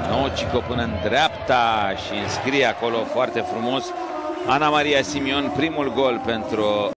Nocico până în dreapta și înscrie acolo foarte frumos Ana Maria Simion primul gol pentru